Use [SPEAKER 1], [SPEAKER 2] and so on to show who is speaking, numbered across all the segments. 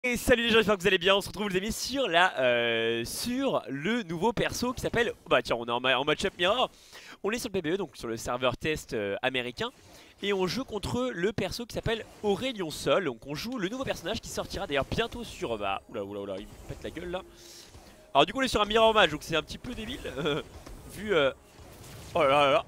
[SPEAKER 1] Et salut les gens, j'espère que vous allez bien. On se retrouve les amis sur sur le nouveau perso qui s'appelle, bah tiens, on est en match-up mirror. On est sur le PBE, donc sur le serveur test américain, et on joue contre le perso qui s'appelle Aurélien Sol. Donc on joue le nouveau personnage qui sortira d'ailleurs bientôt sur bah oula, il me pète la gueule là. Alors du coup on est sur un mirror match, donc c'est un petit peu débile vu oh là là.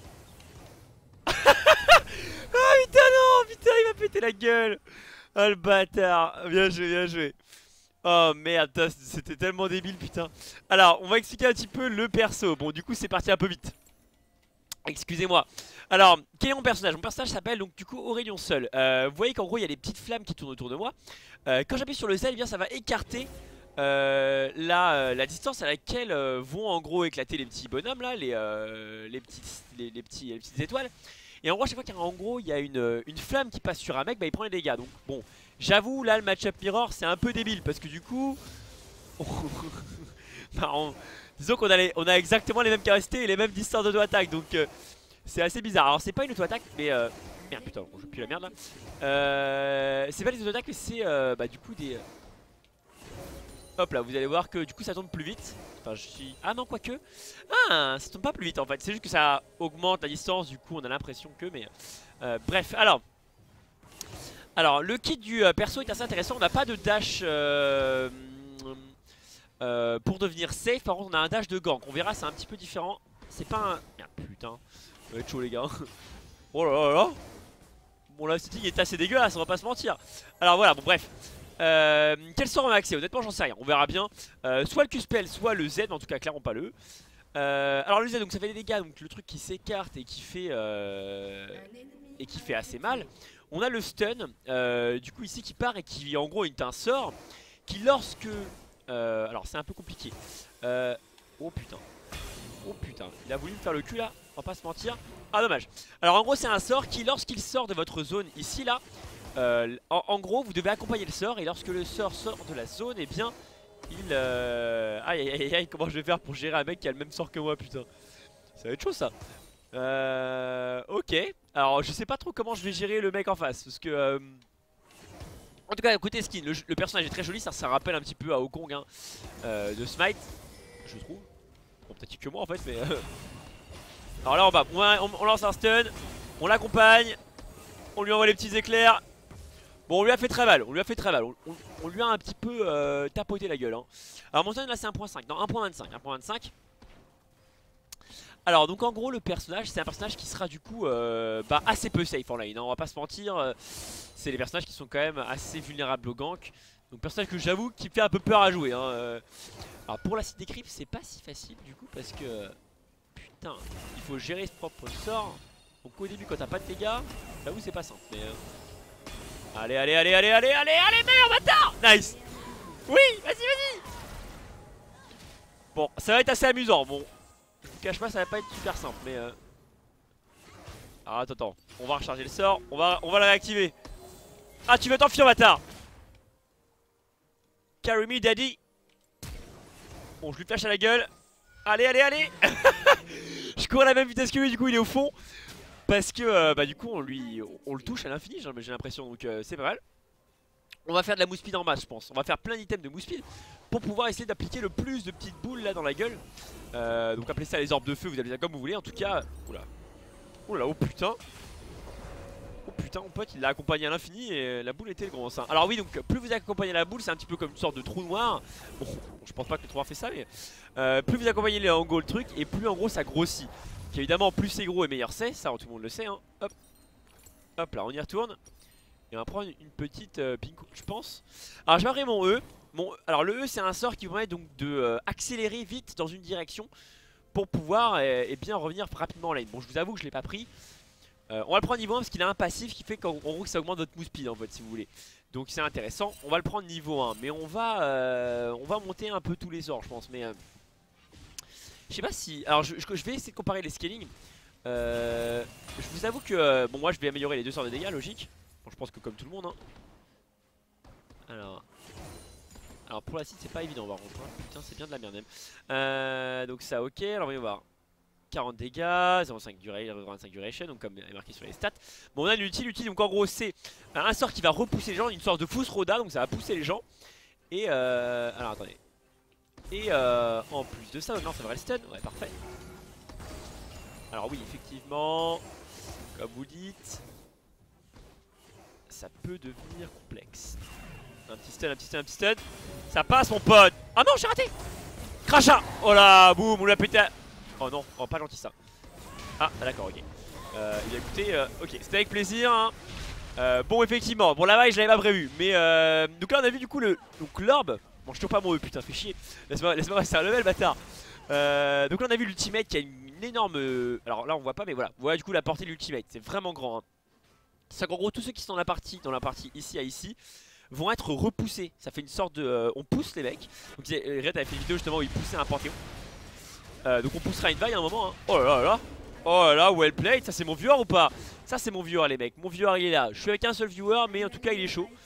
[SPEAKER 1] Ah putain non, putain il m'a pété la gueule. Oh le bâtard, bien joué, bien joué. Oh merde, c'était tellement débile putain. Alors on va expliquer un petit peu le perso. Bon du coup c'est parti un peu vite. Excusez-moi. Alors quel est mon personnage? Mon personnage s'appelle donc du coup Aurélien Seul. Vous voyez qu'en gros il y a des petites flammes qui tournent autour de moi. Quand j'appuie sur le Z, eh bien ça va écarter la distance à laquelle vont en gros éclater les petits bonhommes là, les petites étoiles. Et en gros, à chaque fois qu'il y a en gros il y a une flamme qui passe sur un mec, bah il prend les dégâts. Donc bon, j'avoue là le match-up mirror c'est un peu débile parce que du coup, bah, disons qu'on on a exactement les mêmes capacités et les mêmes distances d'auto-attaque. Donc c'est assez bizarre. Alors c'est pas une auto-attaque mais merde putain, je pue la merde là. C'est pas des auto-attaques mais c'est bah du coup des... Hop là, vous allez voir que du coup ça tourne plus vite. Enfin je suis... Ah non quoique. Ah ça tourne pas plus vite en fait. C'est juste que ça augmente la distance. Du coup on a l'impression que... Mais bref alors le kit du perso est assez intéressant. On n'a pas de dash pour devenir safe. Par contre on a un dash de gank. On verra c'est un petit peu différent. C'est pas un... Merde putain. Ça va être chaud les gars. Oh là là là. Bon là le setting est assez dégueulasse, on va pas se mentir. Alors voilà, bon bref. Quel sort on a accès? Honnêtement j'en sais rien, on verra bien. Soit le Q-Spell, soit le Z, mais en tout cas clairement pas le E. Alors le Z donc ça fait des dégâts, donc le truc qui s'écarte et qui fait assez mal. On a le stun, du coup ici qui part et qui en gros est un sort qui lorsque... alors c'est un peu compliqué. Oh putain. Oh putain, il a voulu me faire le cul là, on va pas se mentir. Ah dommage. Alors en gros c'est un sort qui lorsqu'il sort de votre zone ici là, en gros vous devez accompagner le sort. Et lorsque le sort sort de la zone, eh bien il... Aïe aïe aïe aïe, comment je vais faire pour gérer un mec qui a le même sort que moi putain. Ça va être chaud ça. Ok. Alors je sais pas trop comment je vais gérer le mec en face. Parce que... En tout cas côté skin, le personnage est très joli. Ça rappelle un petit peu à Wukong hein, de Smite, je trouve. Bon peut-être que moi en fait mais... Alors là en bas, on lance un stun, on l'accompagne, on lui envoie les petits éclairs. Bon on lui a fait très mal, on lui a un petit peu tapoté la gueule hein. Alors mon stun là c'est 1.5, non 1.25. Alors donc en gros le personnage c'est un personnage qui sera du coup bah, assez peu safe en lane hein, on va pas se mentir. C'est les personnages qui sont quand même assez vulnérables au gank. Donc personnage que j'avoue qui me fait un peu peur à jouer hein. Alors pour la cité des creeps c'est pas si facile du coup parce que... Putain, il faut gérer ce propre sort. Donc au début quand t'as pas de dégâts, j'avoue c'est pas simple mais allez, meurs bâtard. Nice. Oui, vas-y. Bon, ça va être assez amusant. Bon, je vous cache pas, ça va pas être super simple mais alors attends, on va recharger le sort, on va le réactiver. Ah tu veux t'enfuir bâtard. Carry me daddy. Bon je lui flash à la gueule. Allez. Je cours à la même vitesse que lui, du coup il est au fond. Parce que bah du coup on le touche à l'infini j'ai l'impression. Donc c'est pas mal. On va faire de la mousse speed en masse je pense. On va faire plein d'items de mousse speed pour pouvoir essayer d'appliquer le plus de petites boules là dans la gueule. Donc appelez ça les orbes de feu, vous appelez ça comme vous voulez. En tout cas, oula. Oula, oh putain. Oh putain mon pote il l'a accompagné à l'infini et la boule était grosse hein. Alors oui donc plus vous accompagnez la boule c'est un petit peu comme une sorte de trou noir. Bon je pense pas que le trou noir fait ça mais plus vous accompagnez en gros le truc et plus en gros ça grossit. Donc évidemment plus c'est gros et meilleur c'est, ça tout le monde le sait hein. Hop là on y retourne. Et on va prendre une petite pink je pense. Alors je vais mon E. Alors le E c'est un sort qui permet donc de accélérer vite dans une direction pour pouvoir et bien revenir rapidement en lane. Bon je vous avoue que je l'ai pas pris. On va le prendre niveau 1 parce qu'il a un passif qui fait qu'en gros ça augmente notre move speed en fait si vous voulez. Donc c'est intéressant, on va le prendre niveau 1. Mais on va monter un peu tous les sorts je pense. Mais je sais pas si... Alors je vais essayer de comparer les scaling. Je vous avoue que bon moi je vais améliorer les deux sorts de dégâts logique. Bon, je pense que comme tout le monde hein. Alors pour la site c'est pas évident par contre hein. Putain c'est bien de la merde même. Donc ça ok, alors voyons voir. 40 dégâts, 0,5 duration, donc comme est marqué sur les stats. Bon, on a l'ulti, donc en gros c'est un sort qui va repousser les gens, une sorte de fausse roda, donc ça va pousser les gens. Et alors attendez. Et en plus de ça, non ça va le stun, ouais parfait. Alors oui effectivement, comme vous dites, ça peut devenir complexe. Un petit stun, un petit stun, un petit stun. Ça passe mon pote. Ah non j'ai raté. Crachat. Oh là, boum, on l'a pété à... Oh non, oh, pas gentil ça. Ah d'accord, ok. Il a écouté, ok, c'était avec plaisir hein. Bon effectivement, bon là-bas je l'avais pas prévu. Mais donc là on a vu du coup donc l'orbe. Bon je tire pas mon E, putain fais chier. Laisse-moi passer un level bâtard. Donc là on a vu l'ultimate qui a une énorme... alors là on voit pas mais voilà. Voilà du coup la portée de l'ultimate, c'est vraiment grand hein. C'est qu'en gros tous ceux qui sont dans la partie ici à ici vont être repoussés. Ça fait une sorte de... on pousse les mecs. Donc Red avait fait une vidéo justement où il poussait un panthéon. Donc on poussera une vague à un moment hein. Oh là là. Oh là là, well played. Ça c'est mon viewer ou pas? Ça c'est mon viewer les mecs. Mon viewer il est là. Je suis avec un seul viewer mais en tout cas il est chaud.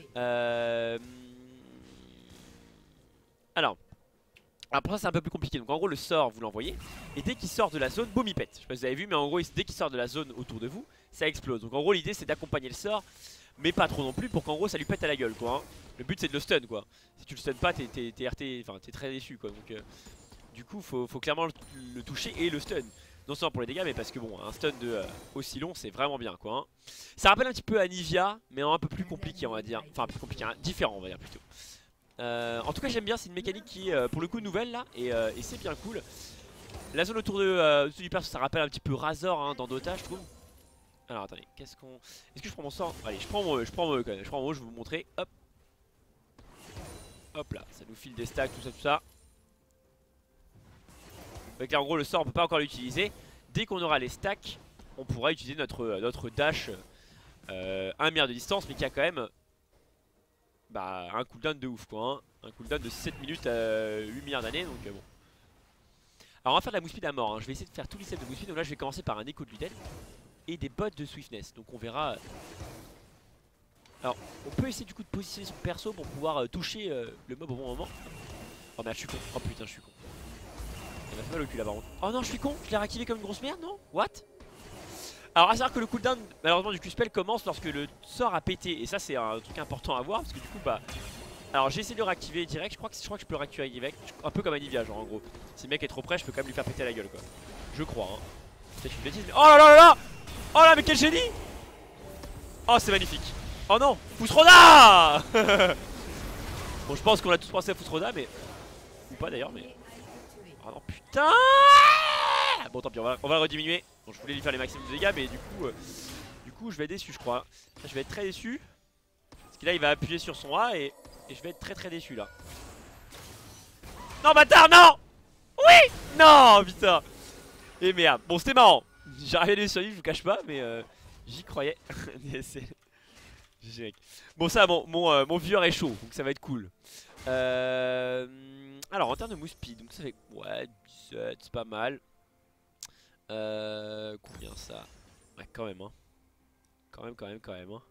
[SPEAKER 1] Alors pour ça c'est un peu plus compliqué. Donc en gros le sort vous l'envoyez. Et dès qu'il sort de la zone, boum il pète. Je sais pas si vous avez vu mais en gros dès qu'il sort de la zone autour de vous, ça explose. Donc en gros l'idée c'est d'accompagner le sort. Mais pas trop non plus pour qu'en gros ça lui pète à la gueule quoi hein. Le but c'est de le stun quoi. Si tu le stun pas t'es RT, enfin t'es très déçu quoi. Donc du coup faut clairement le toucher et le stun. Non seulement pour les dégâts mais parce que bon un stun de aussi long c'est vraiment bien quoi hein. Ça rappelle un petit peu Anivia mais un peu plus compliqué on va dire. Enfin plus compliqué, hein, différent on va dire plutôt. En tout cas j'aime bien, c'est une mécanique qui est pour le coup nouvelle là et c'est bien cool. La zone autour du perso ça rappelle un petit peu Razor hein, dans Dota je trouve. Alors attendez, qu'est-ce qu'on... Est-ce que je prends mon sort? Allez je prends mon E quand même, je prends mon E, je vais vous montrer. Hop. Hop là, ça nous file des stacks, tout ça. Donc là en gros le sort on peut pas encore l'utiliser. Dès qu'on aura les stacks, on pourra utiliser notre dash 1 milliard de distance mais qui a quand même un cooldown de ouf quoi hein. Un cooldown de 7 minutes à 8 milliards d'années donc bon. Alors on va faire de la move speed à mort hein. Je vais essayer de faire tous les sets de move speed. Donc là je vais commencer par un écho de Luden et des bots de swiftness. Donc on verra. Alors on peut essayer du coup de positionner son perso pour pouvoir toucher le mob au bon moment. Oh merde je suis con, oh putain je suis con. Il m'a fait mal au cul là par contre. Oh non je suis con, je l'ai réactivé comme une grosse merde non? What? Alors à savoir que le cooldown malheureusement du Q-spell commence lorsque le sort a pété. Et ça c'est un truc important à voir parce que du coup alors j'ai essayé de le réactiver direct, je crois que je peux le réactiver direct. Un peu comme Anivia genre en gros. Si le mec est trop près je peux quand même lui faire péter la gueule quoi. Je crois hein. Peut-être une bêtise mais... Oh là là là là. Oh là mais quel génie. Oh c'est magnifique. Oh non, Fusroda. Bon je pense qu'on a tous pensé à Fusroda mais... Ou pas d'ailleurs mais... Oh non putain. Bon tant pis on va le rediminuer. Bon je voulais lui faire les maximums de dégâts mais du coup je vais être déçu je crois. Je vais être très déçu. Parce que là il va appuyer sur son A et je vais être très déçu là. Non bâtard non. Oui. Non putain. Et merde. Bon c'était marrant. J'arrivais sur lui je vous cache pas mais j'y croyais. Bon ça mon viewer est chaud donc ça va être cool. Alors en termes de move speed donc ça fait ouais 17 c'est pas mal. Combien ça? Ouais quand même hein. Quand même hein.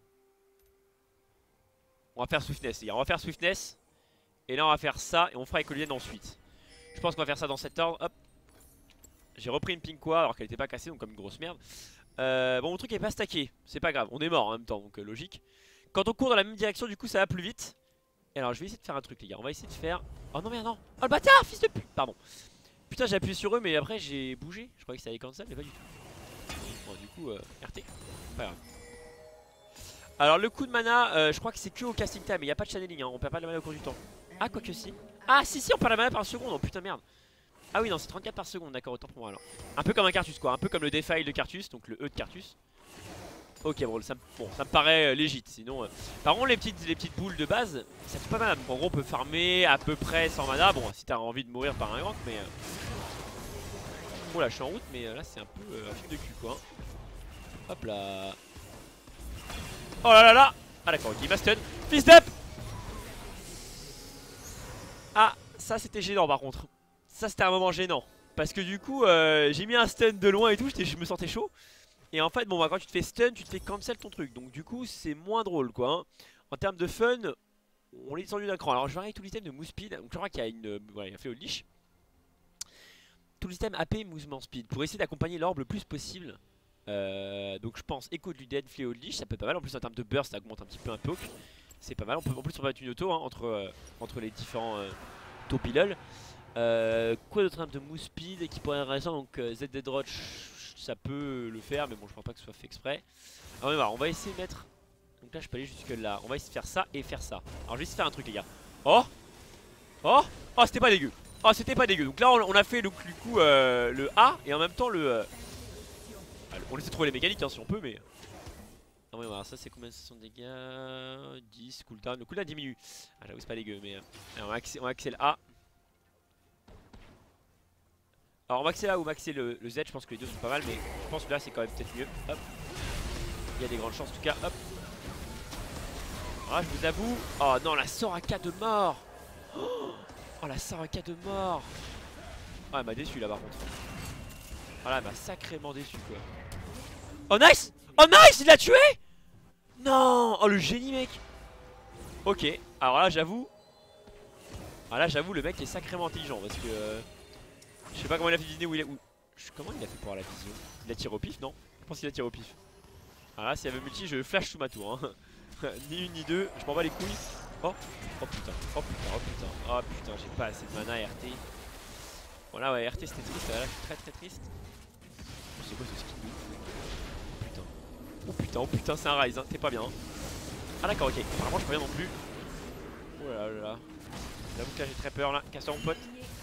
[SPEAKER 1] On va faire swiftness les gars, on va faire swiftness. Et là on va faire ça et on fera écolienne ensuite. Je pense qu'on va faire ça dans cet ordre. Hop. J'ai repris une Pinkwa alors qu'elle était pas cassée donc comme une grosse merde. Bon mon truc est pas stacké, c'est pas grave, on est mort en même temps donc logique. Quand on court dans la même direction du coup ça va plus vite. Et alors je vais essayer de faire un truc les gars, on va essayer de faire... Oh non merde non. Oh le bâtard fils de pute. Pardon. Putain j'ai appuyé sur eux mais après j'ai bougé. Je croyais que ça allait cancel mais pas du tout. Bon du coup RT. Pas grave. Alors le coup de mana je crois que c'est que au casting time. Mais il n'y a pas de channeling hein. On perd pas de la mana au cours du temps. Ah quoique si. Ah si on perd la mana par seconde. Oh putain merde. Ah oui non c'est 34 par seconde. D'accord autant pour moi alors. Un peu comme un Cartus quoi. Un peu comme le Defile de Cartus. Donc le E de Cartus. Ok bon ça me paraît légit. Sinon par contre les petites boules de base ça fait pas mal. Donc en gros on peut farmer à peu près sans mana. Bon si t'as envie de mourir par un rank mais bon là je suis en route mais là c'est un peu un film de cul quoi. Hop là. Oh là là là. Ah d'accord ok il m'a stun. Fist up. Ah ça c'était gênant par contre. Ça c'était un moment gênant. Parce que du coup j'ai mis un stun de loin et tout. Je me sentais chaud. Et en fait bon bah quand tu te fais stun tu te fais cancel ton truc. Donc du coup c'est moins drôle quoi hein. En termes de fun on est descendu d'un cran. Alors je vais arrêter tout l'item de move speed. Donc je crois qu'il y a une... voilà il a fait au leash. tout le système AP mouvement speed pour essayer d'accompagner l'orbe le plus possible. Donc je pense Echo de Luden, Fléau de Lich, ça peut être pas mal. En plus en termes de burst ça augmente un petit peu un poke. C'est pas mal, en plus on peut mettre une auto hein, entre les différents topilol. Quoi d'autre en termes de move speed qui pourrait être intéressant. Donc Z Dead Roach ça peut le faire mais bon je crois pas que ce soit fait exprès. Alors voilà, on va essayer de mettre. Donc là je peux aller jusque là. On va essayer de faire ça et faire ça. Alors je vais essayer de faire un truc les gars. Oh oh oh c'était pas dégueu. Oh c'était pas dégueu. Donc là on a fait du coup le A et en même temps le on essaie de trouver les mécaniques hein, si on peut mais. Ah ouais voilà, ça c'est combien de dégâts 10 cooldown. Le cooldown diminue. Ah j'avoue c'est pas dégueu mais on va axer le A. Alors on va axer là ou maxer le Z, je pense que les deux sont pas mal mais je pense que là c'est quand même peut-être mieux. Hop. Il y a des grandes chances en tout cas. Hop. Ah je vous avoue. Oh non la Soraka de mort. Oh la Soraka de mort. Ah elle m'a déçu là par contre. Oh là elle m'a sacrément déçu quoi. Oh nice. Oh nice il l'a tué. Non. Oh le génie mec. Ok. Alors là j'avoue. Ah là j'avoue le mec est sacrément intelligent parce que je sais pas comment il a fait deviner où il est. Comment il a fait pour avoir la vision? Il a tiré au pif non? Je pense qu'il a tiré au pif. Alors là s'il y avait multi je flash sous ma tour hein. Ni une ni deux, je m'en bats les couilles. Oh, oh putain, oh putain, oh putain, oh putain, j'ai pas assez de mana RT. Bon là ouais RT c'était triste, là je suis très très triste. C'est quoi ce skin? Oh putain, oh putain, oh putain c'est un Rise, hein. T'es pas bien hein. Ah d'accord ok, apparemment je suis pas bien non plus. Oh là là là. J'avoue que là j'ai très peur là, casse-toi mon pote.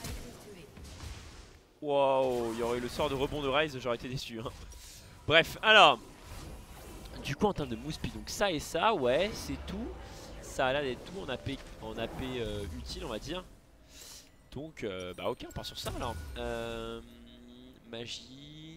[SPEAKER 1] Wow, il y aurait eu le sort de rebond de Rise, j'aurais été déçu hein. Bref, alors du coup en termes de move speed, donc ça et ça, ouais, c'est tout. Ça a l'air d'être tout en AP utile on va dire. Donc bah ok on part sur ça alors. Magie.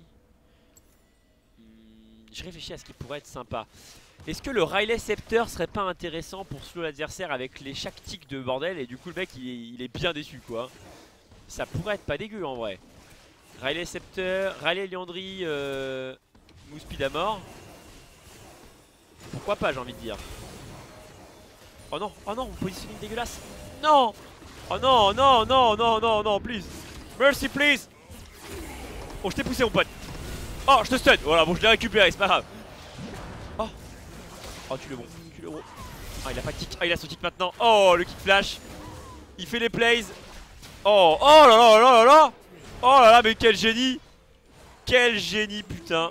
[SPEAKER 1] Je réfléchis à ce qui pourrait être sympa. Est-ce que le Riley Scepter serait pas intéressant pour slow l'adversaire avec les chaque tic de bordel et du coup le mec il est bien déçu quoi. Ça pourrait être pas dégueu en vrai. Riley Scepter, Riley Liandry, move speed à mort. Pourquoi pas j'ai envie de dire. Oh non, positioning dégueulasse. Non. Oh non, non, non, non, non, non, please. Mercy, please. Oh, je t'ai poussé, mon pote. Oh, je te stun. Voilà, bon, je l'ai récupéré, c'est pas grave. Oh. Oh, tu le bon, tu le bon. Ah, il a pas de kick. Ah, il a son kick maintenant. Oh, le kick flash. Il fait les plays. Oh, oh là là là là là. Oh là là, mais quel génie. Quel génie, putain.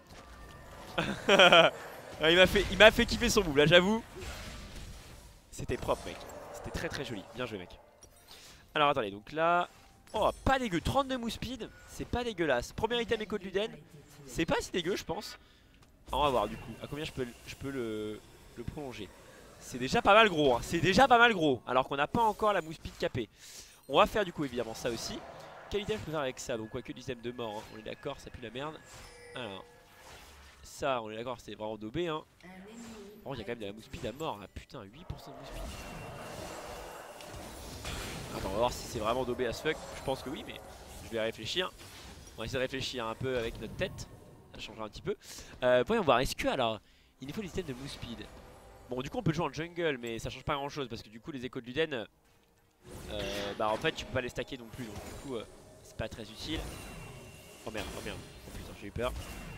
[SPEAKER 1] Il m'a fait kiffer son move, là, j'avoue. C'était propre mec, c'était très très joli, bien joué mec. Alors attendez, donc là, oh pas dégueu, 32 move speed, c'est pas dégueulasse. Premier item Echo de Luden, c'est pas si dégueu je pense. On va voir du coup, à combien je peux le prolonger. C'est déjà pas mal gros, hein. C'est déjà pas mal gros, alors qu'on n'a pas encore la move speed capée. On va faire du coup évidemment ça aussi. Quel item je peux faire avec ça? Donc quoi que l'item de mort, hein. On est d'accord, ça pue la merde. Alors, ça on est d'accord, c'est vraiment daubé hein. Oh, il y a quand même de la move speed à mort, ah putain, 8% de move speed. Attends, on va voir si c'est vraiment daubé as fuck. Je pense que oui, mais je vais réfléchir. On va essayer de réfléchir un peu avec notre tête. Ça changera un petit peu. Voyons voir, est-ce que alors, il nous faut des items de move speed. Bon, du coup, on peut jouer en jungle, mais ça change pas grand chose parce que du coup, les échos de Luden, bah en fait, tu peux pas les stacker non plus. Donc, du coup, c'est pas très utile. Oh merde, oh merde. Oh putain, j'ai eu peur.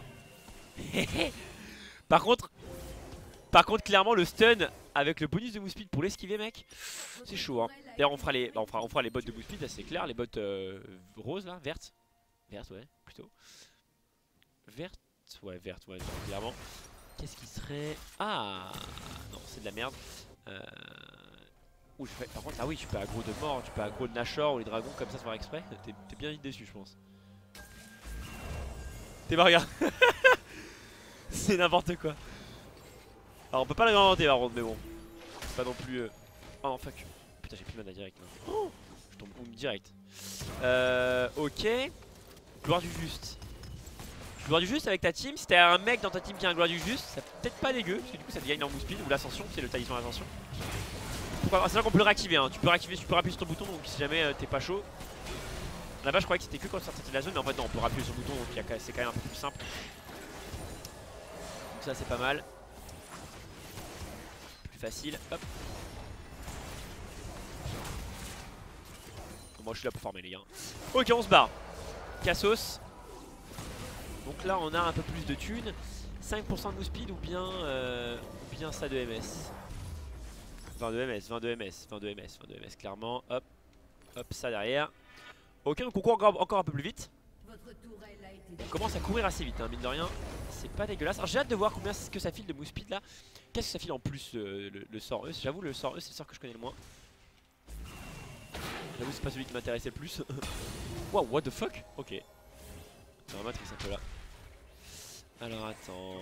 [SPEAKER 1] Par contre, clairement, le stun avec le bonus de move speed pour l'esquiver, mec, c'est chaud. Hein. D'ailleurs, on fera les bottes de move speed, c'est clair. Les bottes roses, là, vertes. Vertes, ouais, plutôt. Vertes, ouais, clairement. Qu'est-ce qui serait. Ah non, c'est de la merde. Ouh, par contre, ah oui, tu peux aggro de mort, tu peux aggro de Nashor ou les dragons comme ça sans faire exprès. T'es bien vite déçu, je pense. T'es pas regarde. C'est n'importe quoi. Alors on peut pas le réinventer par contre mais bon. C'est pas non plus Oh non fuck. Putain j'ai plus de mana direct là. Oh, je tombe direct. Ok. Gloire du juste. Gloire du juste avec ta team. Si t'as un mec dans ta team qui a un gloire du juste, ça peut-être pas dégueu. Parce que du coup ça te gagne en move speed ou l'ascension. C'est le talisman ascension. C'est là qu'on peut le réactiver hein. Tu peux appuyer sur ton bouton donc si jamais t'es pas chaud. Là-bas je croyais que c'était que quand tu sortais de la zone mais en fait non on peut appuyer sur le bouton donc c'est quand même un peu plus simple. Donc ça c'est pas mal. Facile, hop. Moi je suis là pour farmer les gars. Ok on se barre. Cassos. Donc là on a un peu plus de thunes. 5% de move speed ou bien ça de MS. 22 MS, 22 MS, 22 MS, 22 MS clairement. Hop, hop, ça derrière. Ok, donc on court encore un peu plus vite. On commence à courir assez vite, hein, mine de rien. C'est pas dégueulasse. Alors j'ai hâte de voir combien c'est que ça file de move speed là. Qu'est-ce que ça file en plus le sort E? J'avoue, le sort E c'est le sort que je connais le moins. J'avoue, c'est pas celui qui m'intéressait le plus. Wow, what the fuck? Ok. C'est un matrice un peu là. Alors attends.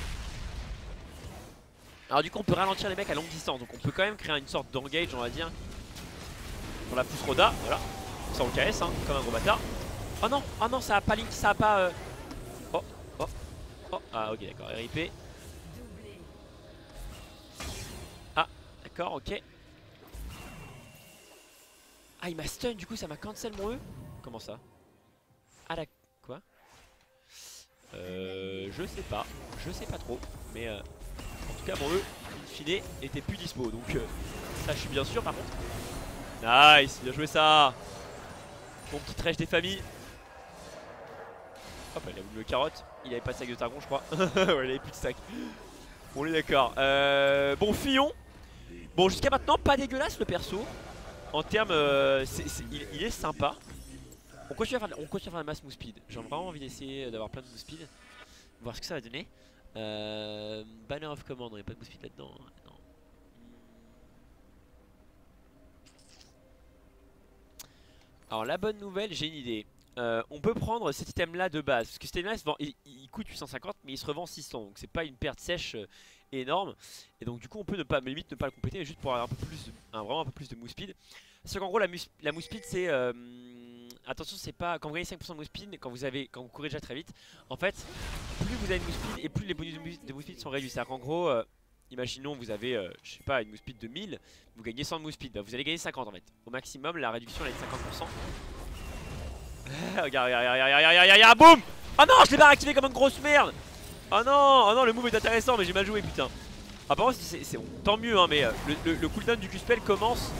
[SPEAKER 1] Alors du coup on peut ralentir les mecs à longue distance. Donc on peut quand même créer une sorte d'engage, on va dire. On la pousse Roda, voilà. Ça on KS hein, comme un gros bâtard. Oh non, ça a pas link, ça a pas Oh, oh, oh, ah ok d'accord, RIP. Ah, d'accord, ok. Ah il m'a stun, du coup ça m'a cancel mon E. Comment ça? Ah la... quoi? Je sais pas trop. Mais en tout cas mon E, in fine, était plus dispo. Donc ça je suis bien sûr par contre. Nice, bien joué ça. Mon petit trèche des familles. Hop, il a voulu le carotte. Il avait pas de sac de targon je crois. Ouais, il avait plus de sac. On est d'accord. Bon Fillon. Bon jusqu'à maintenant pas dégueulasse le perso. En termes il est sympa. On continue à faire la masse move speed. J'ai vraiment envie d'essayer d'avoir plein de move speed. Voir ce que ça va donner. Banner of command, il n'y a pas de move speed là-dedans. Non. Alors la bonne nouvelle, j'ai une idée. On peut prendre cet item là de base. Parce que cet item là il coûte 850 mais il se revend 600. Donc c'est pas une perte sèche énorme. Et donc du coup on peut limite ne pas le compléter. Mais juste pour avoir un peu plus vraiment un peu plus de move speed. Parce qu'en gros la move speed c'est... attention c'est pas... Quand vous gagnez 5% de move speed, quand vous courez déjà très vite, en fait plus vous avez de move speed et plus les bonus de move speed sont réduits. C'est à dire qu'en gros... imaginons vous avez, je sais pas, une move speed de 1000, vous gagnez 100 de move speed, bah vous allez gagner 50 en fait. Au maximum, la réduction elle est de 50%. Regarde, boum. Oh non, je l'ai pas activé comme une grosse merde. Oh non, le move est intéressant, mais j'ai mal joué, putain. Ah, par contre, c'est bon, tant mieux, hein, mais le cooldown du Q-spell commence.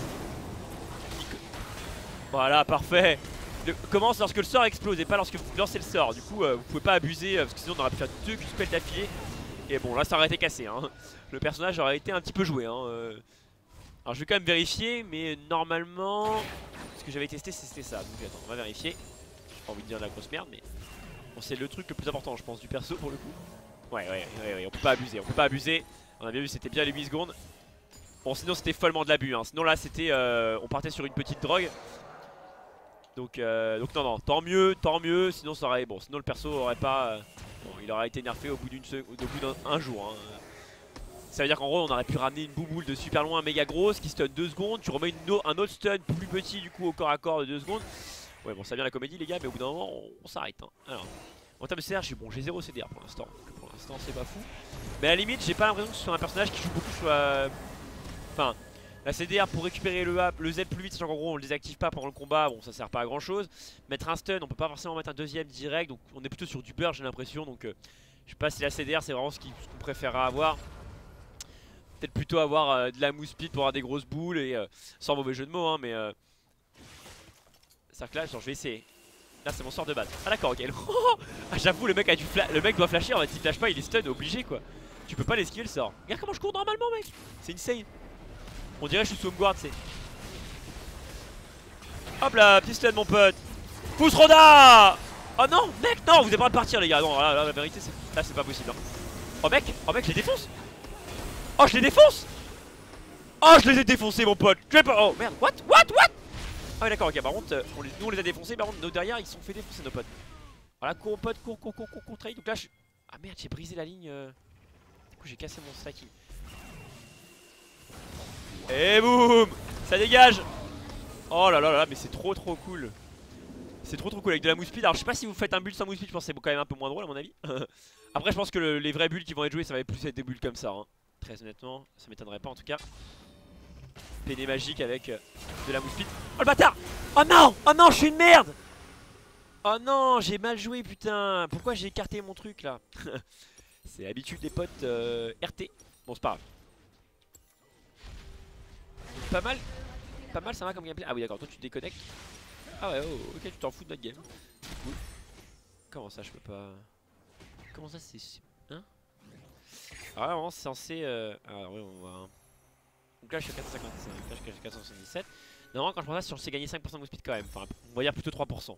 [SPEAKER 1] Voilà, parfait. Commence lorsque le sort explose et pas lorsque vous lancez le sort. Du coup, vous pouvez pas abuser, parce que sinon on aurait pu faire 2 Q-spells d'affilée. Et bon là ça aurait été cassé hein. Le personnage aurait été un petit peu joué hein. Alors je vais quand même vérifier. Mais normalement ce que j'avais testé c'était ça. Donc attends on va vérifier. J'ai pas envie de dire de la grosse merde mais bon, c'est le truc le plus important je pense du perso pour le coup. Ouais on peut pas abuser. On a bien vu c'était bien les 8 secondes. Bon sinon c'était follement de l'abus hein. Sinon là c'était on partait sur une petite drogue. Donc non tant mieux. Sinon ça aurait... Bon sinon le perso aurait pas... Bon, il aurait été nerfé au bout d'un jour hein. Ça veut dire qu'en gros on aurait pu ramener une bouboule de super loin méga grosse qui stun 2 secondes. Tu remets un autre stun plus petit du coup au corps à corps de 2 secondes. Ouais bon ça vient la comédie les gars mais au bout d'un moment on s'arrête hein. Alors en termes de CDR j'ai 0 CDR pour l'instant. Pour l'instant c'est pas fou. Mais à la limite j'ai pas l'impression que ce soit un personnage qui joue beaucoup sur la... Enfin la CDR pour récupérer le Z plus vite, sachant qu'en gros on le désactive pas pendant le combat, bon ça sert pas à grand chose. Mettre un stun, on peut pas forcément mettre un deuxième direct, donc on est plutôt sur du beurre j'ai l'impression. Donc je sais pas si la CDR c'est vraiment ce qu'on préférera avoir. Peut-être plutôt avoir de la move speed pour avoir des grosses boules et sans mauvais jeu de mots hein, mais c'est-à-dire que là genre, je vais essayer. Là c'est mon sort de base. Ah d'accord ok. Ah, j'avoue le mec doit flasher, en fait s'il flash pas il est stun obligé quoi. Tu peux pas l'esquiver le sort. Regarde comment je cours normalement mec. C'est insane. On dirait que je suis sous guard, c'est. Hop là, petit stun mon pote. Pousse Roda. Oh non, mec, non, vous êtes pas de partir les gars. Non, là la vérité, là c'est pas possible. Hein. Oh mec, je les défonce. Oh, je les défonce. Oh, je les ai défoncés mon pote. Je vais pas. Oh merde, what. Ah ouais d'accord, ok, par contre, nous on les a défoncés, par contre, nos derrière ils se sont fait défoncer nos potes. Voilà, cours mon pote, cours, trade. Donc là, ah merde, j'ai brisé la ligne. Du coup, j'ai cassé mon stacking. Et boum. Ça dégage. Oh là là, mais c'est trop cool. C'est trop cool avec de la move speed. Alors je sais pas si vous faites un build sans move speed, je pense que c'est quand même un peu moins drôle à mon avis. Après je pense que les vrais builds qui vont être joués ça va plus être des builds comme ça hein. Très honnêtement, ça m'étonnerait pas en tout cas. Péné magique avec de la move speed. Oh le bâtard. Oh non, je suis une merde. Oh non, j'ai mal joué putain. Pourquoi j'ai écarté mon truc là? C'est l'habitude des potes RT. Bon c'est pas grave. Pas mal ça va comme gameplay. Ah oui d'accord, toi tu te déconnectes. Ah ouais, oh, ok tu t'en fous de notre game. cool. Comment ça je peux pas... Comment ça c'est... Hein? Ah ouais, vraiment c'est censé... Ah oui on va... Donc là je suis à 455, là je suis à 477. Normalement quand je prends ça, si on sait gagner 5% de move speed quand même. Enfin on va dire plutôt 3%.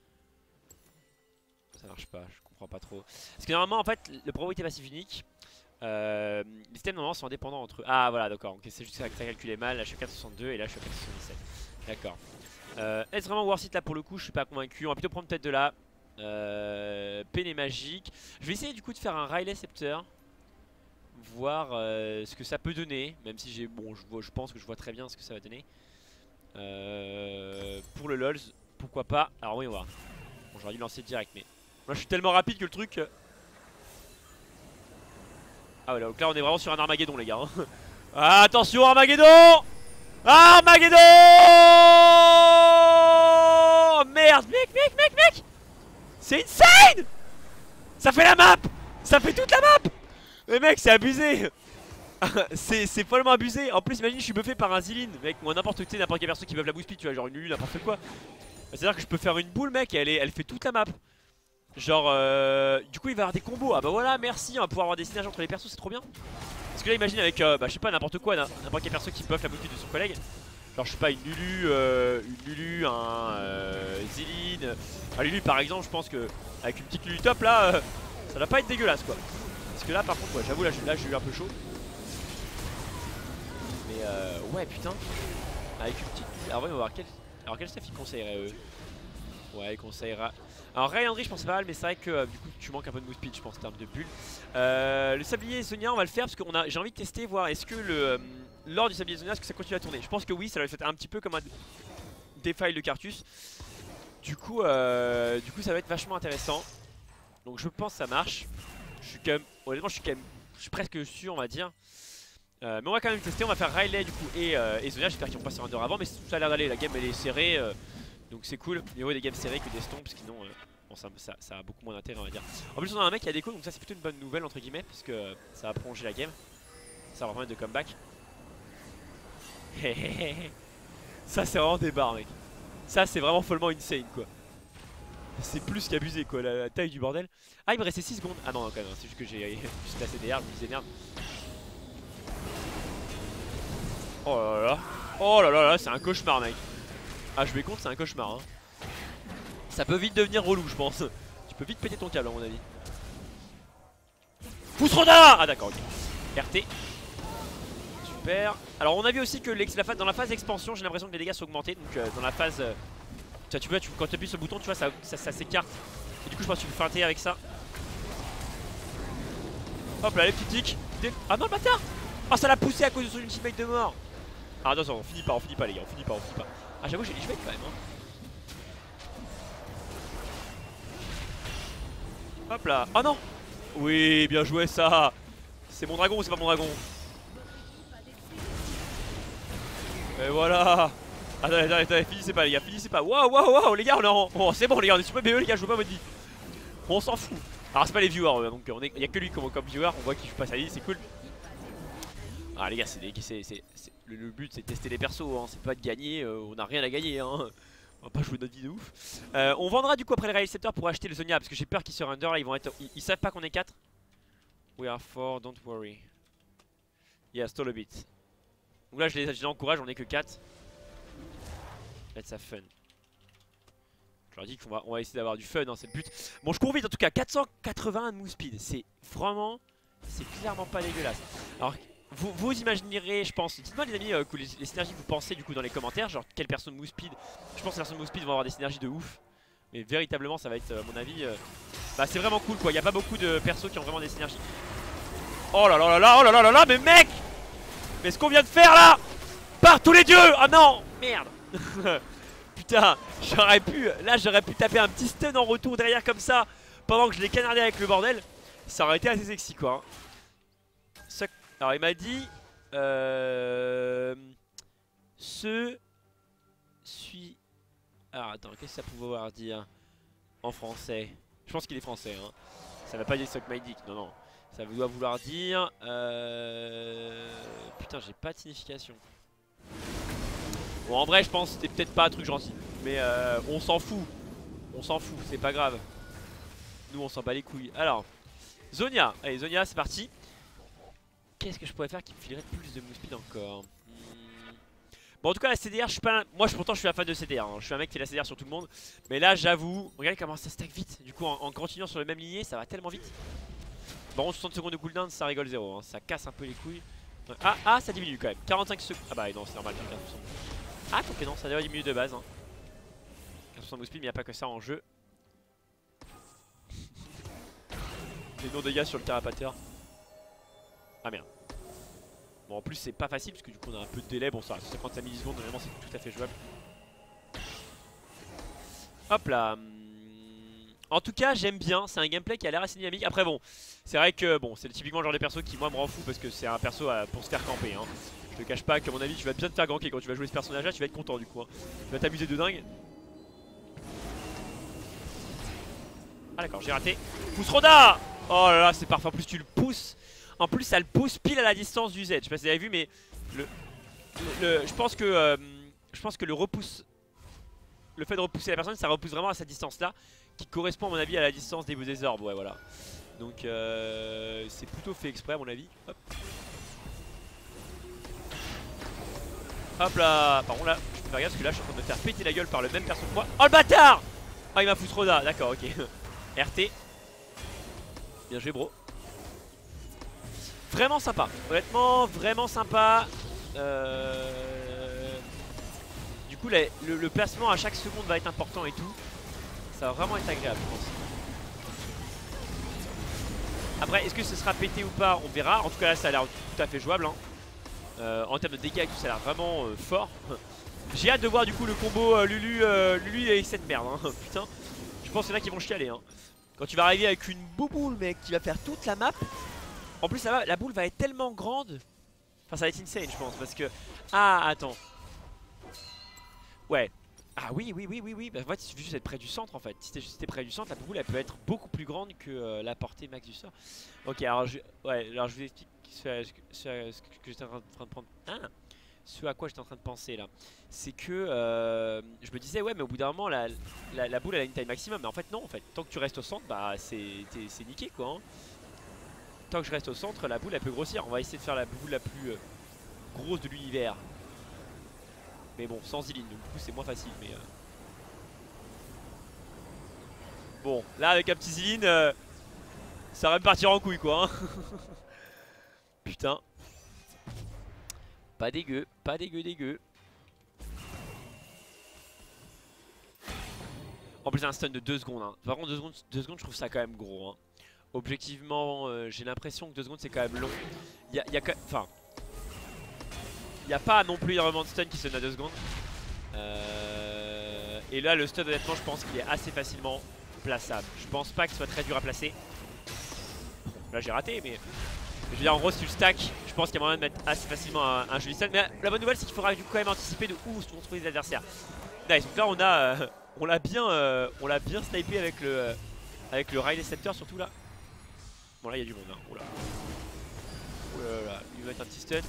[SPEAKER 1] Ça marche pas, je comprends pas trop. Parce que normalement en fait le probabilité passive unique, les systèmes normalement sont indépendants entre eux. Ah voilà d'accord, donc c'est juste que ça calculait mal. Là je suis à 462 et là je suis à 477. D'accord. Est-ce vraiment worth it là pour le coup? Je suis pas convaincu. On va plutôt prendre peut-être de la Penne magique. Je vais essayer du coup de faire un Riley Scepter. Voir ce que ça peut donner. Même si j'ai. Bon je pense que je vois très bien ce que ça va donner. Pour le LOLs, pourquoi pas. Alors oui on va voir. Bon j'aurais dû lancer direct mais. Moi je suis tellement rapide que le truc. Ah ouais donc là on est vraiment sur un Armageddon les gars hein. Ah, attention Armageddon. Armageddon. Oh merde mec. C'est insane. Ça fait la map. Ça fait toute la map. Mais mec c'est abusé. C'est follement abusé. En plus imagine je suis buffé par un Zilin mec, ou n'importe quel perso qui buff la boost speed, tu vois, genre une Lulu, n'importe quoi. C'est à dire que je peux faire une boule mec et elle fait toute la map. Genre du coup il va y avoir des combos. Ah bah voilà merci, on va pouvoir avoir des synergies entre les persos, c'est trop bien. Parce que là imagine avec bah je sais pas n'importe quoi, n'importe quel perso qui buff la boost speed de son collègue. Genre je sais pas une Lulu, un Zilin. Un Lulu par exemple je pense que avec une petite Lulu top là ça va pas être dégueulasse quoi. Parce que là par contre ouais, j'avoue là j'ai eu un peu chaud. Mais ouais putain. Avec une petite... Alors ouais on va voir quel stuff il conseillerait eux. Ouais il conseillera... Alors Ray Henry je pense pas mal mais c'est vrai que du coup tu manques un peu de move speed je pense en termes de bulle. Le sablier Sonia on va le faire parce que j'ai envie de tester voir est-ce que lors du sablier Sonia est-ce que ça continue à tourner. Je pense que oui ça va faire un petit peu comme un défail de Cartus. Du coup ça va être vachement intéressant. Donc je pense que ça marche. Je suis quand même... Honnêtement je suis presque sûr on va dire. Mais on va quand même tester, on va faire Riley du coup et Zonia, j'espère qu'ils vont pas se rendre avant mais ça a l'air d'aller, la game elle est serrée donc c'est cool, mieux vaut des games serrées que des stompes parce que sinon bon, ça a beaucoup moins d'intérêt on va dire. En plus on a un mec qui a déco donc ça c'est plutôt une bonne nouvelle entre guillemets parce que ça va prolonger la game. Ça va permettre de comeback. Ça c'est vraiment des barres mec. Ça c'est vraiment follement insane quoi. C'est plus qu'abusé quoi, la taille du bordel. Ah il me restait 6 secondes. Ah non, non quand même, c'est juste que j'ai juste placé des armes, je me disais merde. Oh là là, c'est un cauchemar mec. Ah je vais contre, c'est un cauchemar hein. Ça peut vite devenir relou je pense. Tu peux vite péter ton câble à mon avis. Fousroda. Ah d'accord ok. RT. Super. Alors on a vu aussi que dans la phase d'expansion j'ai l'impression que les dégâts sont augmentés. Donc dans la phase tu vois quand tu appuies sur le bouton tu vois ça s'écarte. Et du coup je pense que tu peux feinter avec ça. Hop là les petits tics. Ah non le bâtard. Oh ça l'a poussé à cause de son ultimate de mort. Ah non, on finit pas les gars, on finit pas. Ah j'avoue j'ai les jouets quand même hein. Hop là, oh non. Oui bien joué ça. C'est mon dragon ou c'est pas mon dragon? Et voilà. Attendez, finissez pas les gars, finissez pas. Waouh les gars on est en... Oh, c'est bon les gars, on est super BE les gars, je joue pas mode vie. On s'en fout. Alors c'est pas les viewers donc y a que lui comme viewer, on voit qu'il joue pas sa vie, c'est cool. Ah les gars le but c'est de tester les persos hein. C'est pas de gagner, on a rien à gagner hein. On va pas jouer notre vie de ouf. On vendra du coup après le réalisateur pour acheter le Zonia parce que j'ai peur qu'ils se render là ils vont être... Ils savent pas qu'on est 4. We are 4, don't worry. Yeah, stall a bit. Donc là je les encourage, on est que 4. Let's have fun. Je leur dis qu'on va essayer d'avoir du fun hein, c'est le but. Bon je cours vite en tout cas, 481 de move speed. C'est vraiment... C'est clairement pas dégueulasse. Alors... Vous imaginerez, je pense, dites-moi les amis les synergies que vous pensez du coup dans les commentaires, genre quelle personne move speed. Je pense que les personnes move speed vont avoir des synergies de ouf. Mais véritablement ça va être à mon avis bah c'est vraiment cool quoi, il n'y a pas beaucoup de persos qui ont vraiment des synergies. Oh là là, mais mec. Mais ce qu'on vient de faire là. Par tous les dieux. Ah non. Merde. Putain, j'aurais pu taper un petit stun en retour derrière comme ça pendant que je l'ai canardé avec le bordel. Ça aurait été assez sexy quoi hein. Alors il m'a dit alors attends, qu'est-ce que ça pouvait vouloir dire en français? Je pense qu'il est français hein. Ça va pas dire suck my dick, non. Ça doit vouloir dire putain j'ai pas de signification. Bon en vrai je pense que c'était peut-être pas un truc gentil. Mais on s'en fout. On s'en fout, c'est pas grave. Nous on s'en bat les couilles. Alors, Zhonya. Allez, Zhonya, c'est parti. Qu'est-ce que je pourrais faire qui me filerait plus de move speed encore? Bon, en tout cas, la CDR, je suis pas. Moi, pourtant, je suis un fan de CDR. Hein. Je suis un mec qui fait la CDR sur tout le monde. Mais là, j'avoue, regardez comment ça stack vite. Du coup, en continuant sur le même lignée, ça va tellement vite. Bon, 60 secondes de cooldown, ça rigole zéro. Hein. Ça casse un peu les couilles. Ah, ça diminue quand même. 45 secondes. Ah, bah non, c'est normal. 15%. Ah, ok, non, ça doit diminuer de base. Hein. 15% de move speed, mais il n'y a pas que ça en jeu. Les non-dégâts sur le carapateur. Ah, merde. Bon, en plus, c'est pas facile parce que du coup, on a un peu de délai. Bon, ça reste 55 millisecondes. Normalement, c'est tout à fait jouable. Hop là. En tout cas, j'aime bien. C'est un gameplay qui a l'air assez dynamique. Après, bon, c'est vrai que bon, c'est typiquement le genre de perso qui, moi, me rend fou parce que c'est un perso pour se faire camper. Hein. Je te cache pas qu'à mon avis, tu vas bien te faire ganker quand tu vas jouer ce personnage là. Tu vas être content du coup. Hein. Tu vas t'amuser de dingue. Ah, d'accord, j'ai raté. Pousse Roda. Oh là là, c'est parfait. En plus, tu le pousses. En plus, ça le pousse pile à la distance du Z. Je sais pas si vous avez vu, mais je pense que le repousse. Le fait de repousser la personne, ça repousse vraiment à cette distance là, qui correspond à mon avis à la distance des orbes, ouais voilà. Donc c'est plutôt fait exprès à mon avis. Hop, hop là. Par contre là, je peux faire gaffe parce que là je suis en train de me faire péter la gueule par le même perso que moi. Oh le bâtard. Ah il m'a foutu Roda, d'accord ok. RT. Bien joué bro. Vraiment sympa, honnêtement vraiment sympa. Du coup le placement à chaque seconde va être important et tout. Ça va vraiment être agréable je pense. Après est-ce que ce sera pété ou pas on verra. En tout cas là ça a l'air tout à fait jouable hein. En termes de dégâts tout ça a l'air vraiment fort. J'ai hâte de voir du coup le combo Lulu et cette merde hein. Putain. Je pense qu'il y en a qui vont chialer hein. Quand tu vas arriver avec une bouboule mec qui va faire toute la map. En plus la boule va être tellement grande. Enfin ça va être insane je pense parce que. Ah attends. Ouais. Ah oui. Bah, en fait il suffit juste d'être près du centre en fait. Si t'es près du centre, la boule elle peut être beaucoup plus grande que la portée max du sort. Ok alors je vous explique ce que j'étais en train de prendre. Ah, ce à quoi j'étais en train de penser là. C'est que je me disais ouais mais au bout d'un moment la boule elle a une taille maximum. Mais en fait non en fait. Tant que tu restes au centre bah c'est niqué quoi hein. Tant que je reste au centre la boule elle peut grossir. On va essayer de faire la boule la plus grosse de l'univers. Mais bon, sans Ziline, donc du coup c'est moins facile. Mais bon, là avec un petit Ziline, ça va me partir en couille quoi. Hein. Putain. Pas dégueu, pas dégueu. En plus, un stun de 2 secondes. Hein. Par contre, 2 secondes, je trouve ça quand même gros. Hein. Objectivement, j'ai l'impression que 2 secondes c'est quand même long. Enfin. Il n'y a pas non plus énormément de stun qui stun à 2 secondes. Et là le stun honnêtement je pense qu'il est assez facilement plaçable. Je pense pas que ce soit très dur à placer. Là j'ai raté mais je veux dire en gros si tu le stack je pense qu'il y a moyen de mettre assez facilement un joli stun. Mais la bonne nouvelle c'est qu'il faudra du coup quand même anticiper de où se trouvent les adversaires. Nice, donc là on l'a bien snipé avec le Riley Scepter surtout là. Bon là il y a du monde hein. Oula. Oula, il va mettre un petit stun.